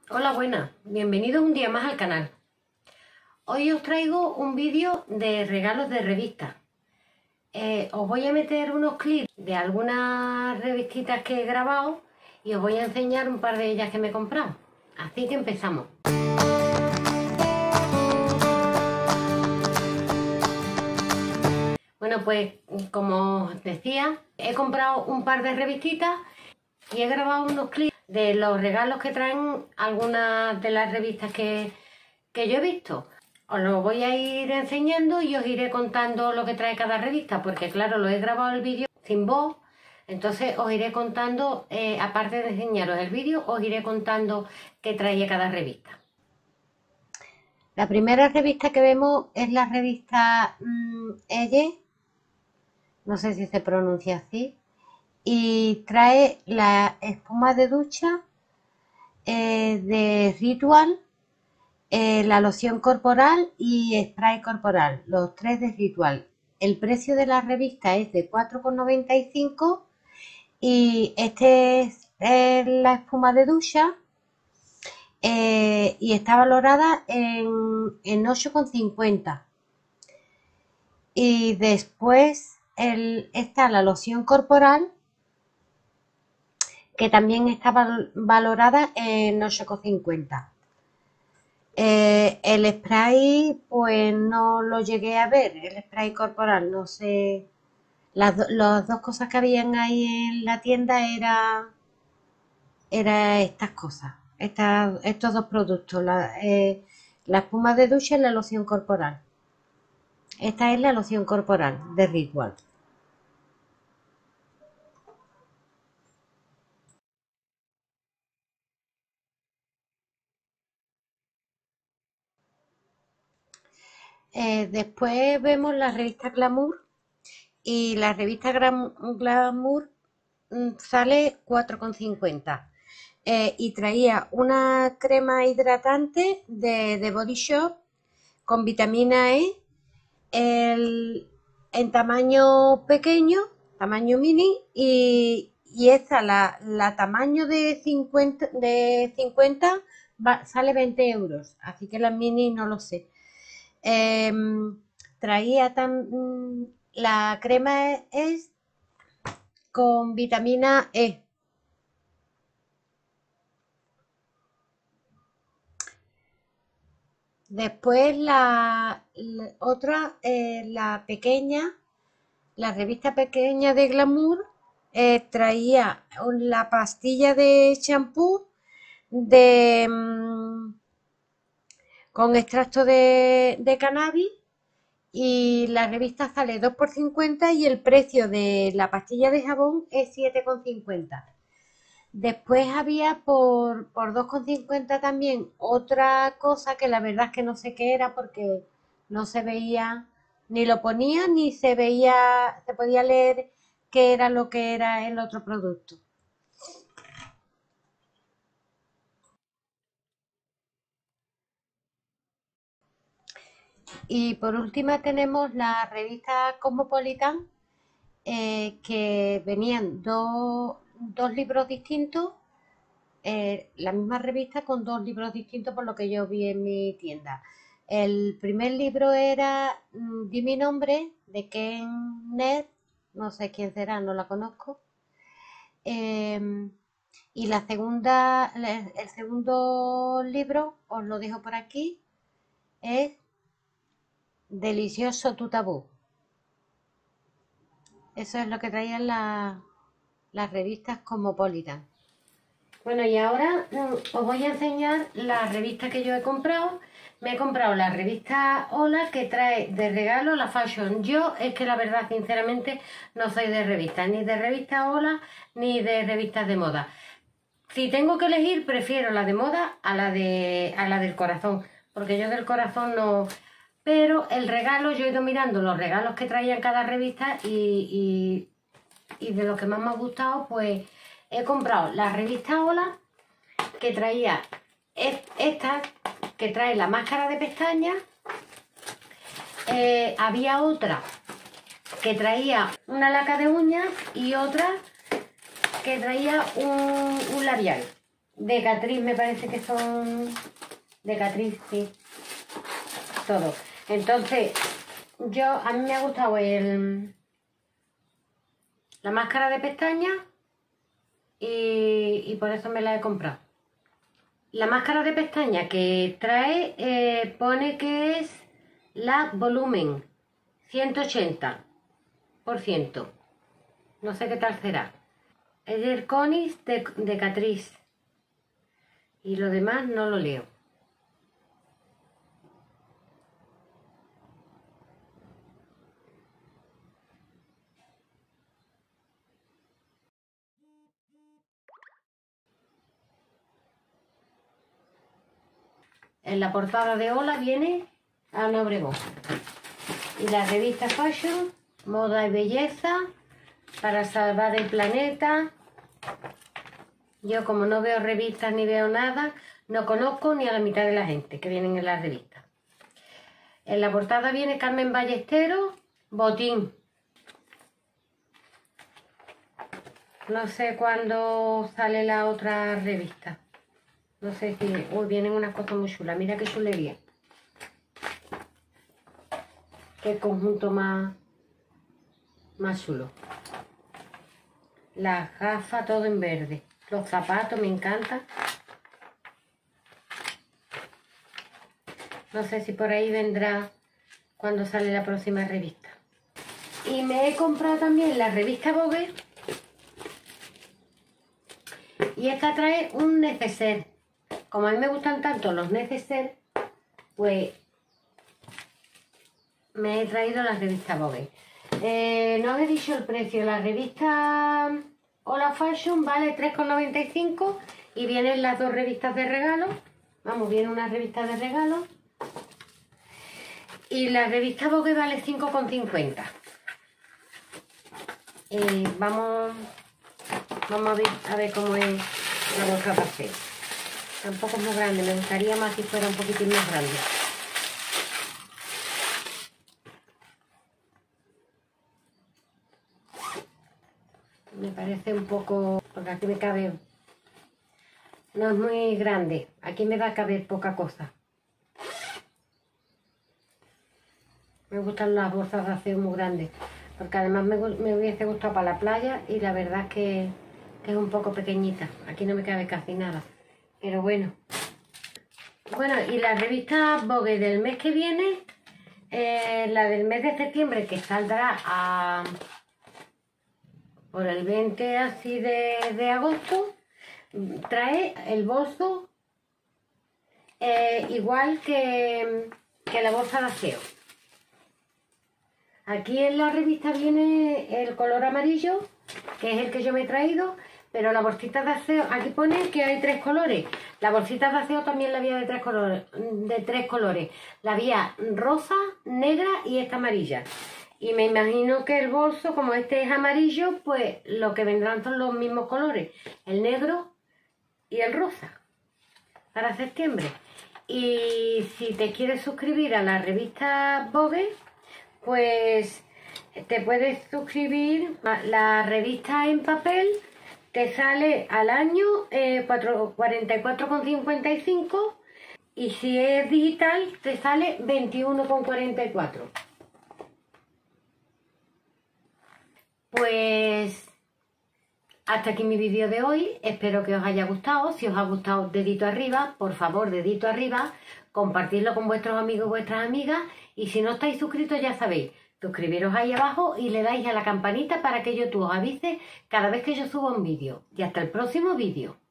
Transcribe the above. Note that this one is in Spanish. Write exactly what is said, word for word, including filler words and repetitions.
Hola, buenas, bienvenidos un día más al canal. Hoy os traigo un vídeo de regalos de revistas. Eh, os voy a meter unos clips de algunas revistitas que he grabado y os voy a enseñar un par de ellas que me he comprado. Así que empezamos. Bueno, pues como os decía, he comprado un par de revistitas y he grabado unos clips de los regalos que traen algunas de las revistas que, que yo he visto. Os lo voy a ir enseñando y os iré contando lo que trae cada revista, porque claro, lo he grabado el vídeo sin voz, entonces os iré contando, eh, aparte de enseñaros el vídeo, os iré contando qué trae cada revista. La primera revista que vemos es la revista mmm, Elle, no sé si se pronuncia así, y trae la espuma de ducha eh, de Ritual, eh, la loción corporal y spray corporal, los tres de Ritual. El precio de la revista es de cuatro con noventa y cinco y este es eh, la espuma de ducha eh, y está valorada en, en ocho con cincuenta. Y después el, está la loción corporal, que también está val, valorada en ocho con cincuenta. Eh, el spray, pues no lo llegué a ver, el spray corporal, no sé. Las, do, las dos cosas que habían ahí en la tienda era, era estas cosas, estas, estos dos productos, la, eh, la espuma de ducha y la loción corporal. Esta es la loción corporal de Ritual. Eh, después vemos la revista Glamour y la revista Glamour mmm, sale cuatro con cincuenta. Eh, y traía una crema hidratante de, de Body Shop con vitamina E el, en tamaño pequeño, tamaño mini, y, y esta, la, la tamaño de cincuenta, de cincuenta va, sale veinte euros, así que la mini no lo sé. Eh, traía tan, la crema es con vitamina E. Después la, la otra, eh, la pequeña, la revista pequeña de Glamour, eh, traía la pastilla de champú de, mmm, con extracto de, de cannabis y la revista sale dos por cincuenta y el precio de la pastilla de jabón es siete con cincuenta. Después había por, por dos con cincuenta también otra cosa que la verdad es que no sé qué era porque no se veía, ni lo ponía ni se veía, se podía leer qué era lo que era el otro producto. Y por última tenemos la revista Cosmopolitan, eh, que venían dos, dos libros distintos, eh, la misma revista con dos libros distintos por lo que yo vi en mi tienda. El primer libro era mm, Di mi nombre, de Ken Ned, no sé quién será, no la conozco. Eh, y la segunda, el segundo libro, os lo dejo por aquí, es Delicioso tu tabú. Eso es lo que traían la, las revistas Cosmopolitan. Bueno, y ahora mm, os voy a enseñar la revista que yo he comprado. Me he comprado la revista Hola, que trae de regalo la Fashion. Yo es que la verdad, sinceramente, no soy de revistas, ni de revista Hola, ni de revistas de moda. Si tengo que elegir, prefiero la de moda a la, de, a la del corazón, porque yo del corazón no... Pero el regalo, yo he ido mirando los regalos que traía en cada revista y, y, y de los que más me ha gustado, pues he comprado la revista Hola, que traía esta, que trae la máscara de pestañas. Eh, había otra que traía una laca de uñas y otra que traía un, un labial. de Catrice me parece que son de Catrice, sí, todo. Entonces, yo, a mí me ha gustado el, la máscara de pestañas y, y por eso me la he comprado. La máscara de pestañas que trae eh, pone que es la volumen ciento ochenta por ciento. No sé qué tal será. Es del Conis de, de Catrice. Y lo demás no lo leo. En la portada de Hola viene Ana Obregón. Y la revista Fashion, Moda y Belleza, para salvar el planeta. Yo, como no veo revistas ni veo nada, no conozco ni a la mitad de la gente que vienen en las revistas. En la portada viene Carmen Ballesteros, Botín. No sé cuándo sale la otra revista. No sé si... Uy, vienen unas cosas muy chulas. Mira qué chulería. Qué conjunto más... más chulo. Las gafas, todo en verde. Los zapatos me encantan. No sé si por ahí vendrá cuando sale la próxima revista. Y me he comprado también la revista Vogue. Y esta trae un neceser. Como a mí me gustan tanto los neceser, pues me he traído la revista Vogue. Eh, no os he dicho el precio. La revista Hola Fashion vale tres con noventa y cinco y vienen las dos revistas de regalo. Vamos, viene una revista de regalo. Y la revista Vogue vale cinco con cincuenta. Eh, vamos, vamos a ver, a ver cómo es la bolsa paseo. Tampoco es muy grande, me gustaría más si fuera un poquitín más grande. Me parece un poco, porque aquí me cabe, no es muy grande, aquí me va a caber poca cosa. Me gustan las bolsas de aseo muy grandes, porque además me, me hubiese gustado para la playa y la verdad es que, que es un poco pequeñita, aquí no me cabe casi nada, pero bueno. Bueno, y la revista Vogue del mes que viene, eh, la del mes de septiembre, que saldrá a... por el veinte así de, de agosto, trae el bolso eh, igual que, que la bolsa de aseo. Aquí en la revista viene el color amarillo, que es el que yo me he traído, pero la bolsita de aseo, aquí pone que hay tres colores. La bolsita de aseo también la había de tres colores, de tres colores. La había rosa, negra y esta amarilla. Y me imagino que el bolso, como este es amarillo, pues lo que vendrán son los mismos colores. El negro y el rosa. Para septiembre. Y si te quieres suscribir a la revista Vogue, pues te puedes suscribir a la revista en papel. Te sale al año eh, cuarenta y cuatro con cincuenta y cinco. Y si es digital, te sale veintiuno con cuarenta y cuatro. Pues hasta aquí mi vídeo de hoy, espero que os haya gustado. Si os ha gustado, dedito arriba, por favor, dedito arriba, compartidlo con vuestros amigos y vuestras amigas, y si no estáis suscritos ya sabéis, suscribiros ahí abajo y le dais a la campanita para que YouTube os avise cada vez que yo suba un vídeo. Y hasta el próximo vídeo.